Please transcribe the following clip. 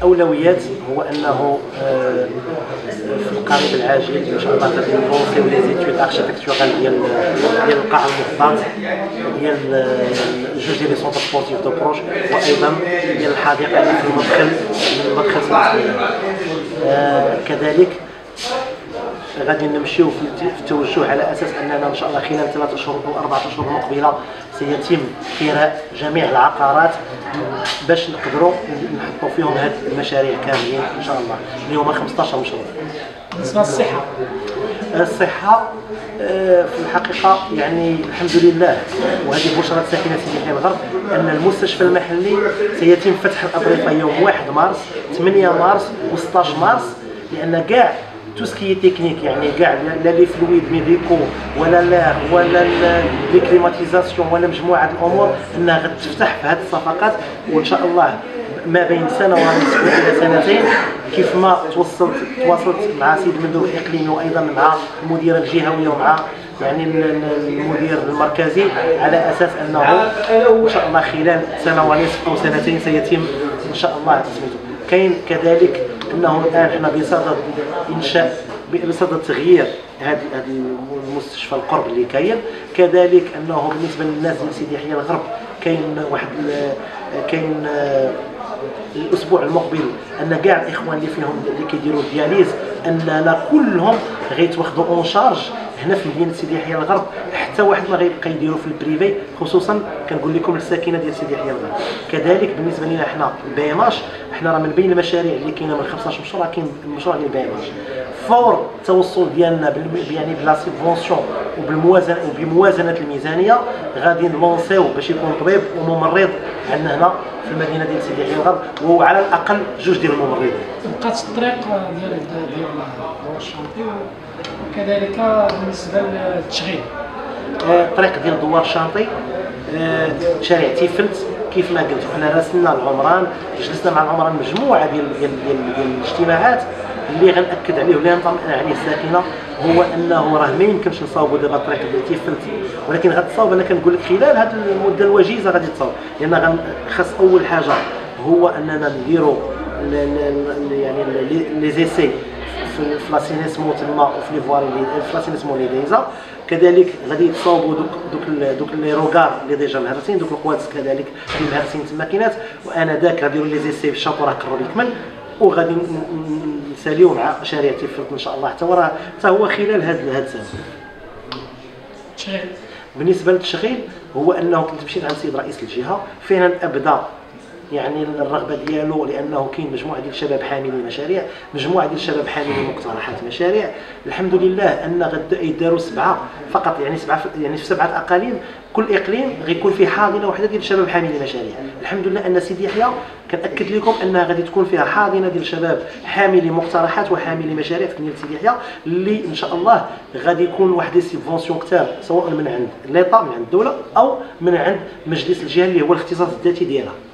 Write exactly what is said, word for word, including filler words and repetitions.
الاولويات هو انه في القريب العاجل ان شاء الله غادي نلونسيو لي زيتود اركيتكتورال ديال ديال القاع المخطط ديال جوج ديال لي سونتر سبورتيف دو بروش، وايضا ديال الحديقه اللي في المدخل من المدخل سمسميه. كذلك غادي نمشيو في التوجه على اساس اننا ان شاء الله خلال ثلاثة اشهر او أربعة اشهر المقبله سيتم كراء جميع العقارات باش نقدروا نحطوا فيهم هاد المشاريع كاملين ان شاء الله اللي هما خمسطاش مشروع. بالنسبه للصحه، الصحه في الحقيقه يعني الحمد لله، وهذه بشرى ساكنه سيدي حي الغرب ان المستشفى المحلي سيتم فتح الاضرحه يوم واحد مارس ثمانية مارس و16 مارس، لان كاع تو سكي تكنيك يعني كاع لا لي فلويد ميديكو ولا لا ولا لي كليماتيزاسيون ولا مجموعه الامور انها غتفتح في هذه الصفقات، وان شاء الله ما بين سنه ونصف الى سنتين كيف ما توصلت تواصلت مع سيد المندوب الاقليمي وايضا مع المديره الجهويه ومع يعني المدير المركزي على اساس انه ان شاء الله خلال سنه ونصف او سنتين سيتم ان شاء الله سميتو. كاين كذلك انه الان حنا بصدد انشاء بصدد تغيير هذا المستشفى القرب اللي كاين. كذلك انه بالنسبه للناس ديال سيدي يحيى الغرب كاين واحد كاين الاسبوع المقبل ان كاع الاخوان اللي فيهم اللي كيديروا الدياليز اننا كلهم غيتواخذوا اون شارج هنا في مدينه سيدي يحيى الغرب، حتى واحد ما غيبقى يديروا في البريفي، خصوصا كنقول لكم الساكنه ديال سيدي يحيى الغرب. كذلك بالنسبه لنا حنا بي ام اش، حنا راه من بين المشاريع اللي كاينه من خمسطاش مشروع كاين المشروع ديال بي ام اش. فور التوصل ديالنا يعني بلا سيبفونسيون وبالموازنه وبموازنه الميزانيه غادي نلونسيو باش يكون طبيب وممرض عندنا هنا في المدينه ديال سيدي يحيى الغرب، وهو على الاقل جوج ديال الممرضين. بقات الطريق ديال ديال دوار الشانطي، وكذلك بالنسبه للتشغيل الطريق ديال دوار الشانطي شارع تيفلت كيف ما قلت حنا راسلنا العمران، جلسنا مع العمران مجموعه ديال ديال ديال, ديال الاجتماعات. اللي غنأكد عليه واللي غنطمئن عليه الساكنه هو انه راه ما يمكنش نصاوبوا دابا الطريق ديال تيفلت، ولكن غتصاوب. انا كنقول لك خلال هذه المده الوجيزه غادي تصاوب، لان خاص اول حاجه هو اننا نديروا يعني لي زيسي في لاسينيسمون تما وفي لي فواري في لاسينيسمون لي ديزا. كذلك غادي يتصاوبوا دوك دوك دوك لي روغار اللي ديجا مهرسين، دوك القوادس كذلك اللي مهرسين تما كاينات، وانا ذاك غاديروا لي زيسي في الشاطو راه قرب يكمل، وغادي نساليو مع شارع تيفلت ان شاء الله حتى هو راه حتى هو خلال هذا هذا السنه. التشغيل بالنسبه للتشغيل هو انه كنت مشيت عند السيد رئيس الجهه فعلا ابدا يعني الرغبه ديالو، لانه كاين مجموعه ديال الشباب حاملين مشاريع، مجموعه ديال الشباب حاملين مقترحات مشاريع. الحمد لله ان غدا يداروا سبعه فقط، يعني سبعه يعني في سبعه اقاليم، كل اقليم غيكون فيه حاضنه واحده ديال الشباب حاملين مشاريع. الحمد لله ان سيدي يحيى كنأكد لكم انها غادي تكون فيها حاضنه ديال الشباب حاملين مقترحات وحاملين مشاريع في مدينه سيدي يحيى، اللي ان شاء الله غادي يكون واحد لي سيبفونسيون كثار سواء من عند ليطا من عند الدوله او من عند مجلس الجهه اللي هو الاختصاص الذاتي ديالها.